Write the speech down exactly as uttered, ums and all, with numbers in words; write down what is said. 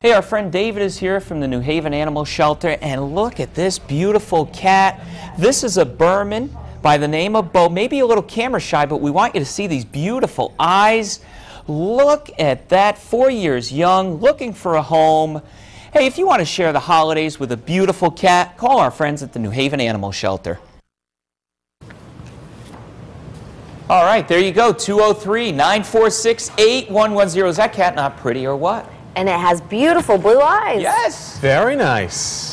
Hey, our friend David is here from the New Haven Animal Shelter, and look at this beautiful cat. This is a Berman by the name of Beau. Maybe a little camera shy, but we want you to see these beautiful eyes. Look at that, four years young, looking for a home. Hey, if you want to share the holidays with a beautiful cat, call our friends at the New Haven Animal Shelter. All right, there you go, two oh three, nine four six, eight one one zero. Is that cat not pretty or what? And it has beautiful blue eyes. Yes. Very nice.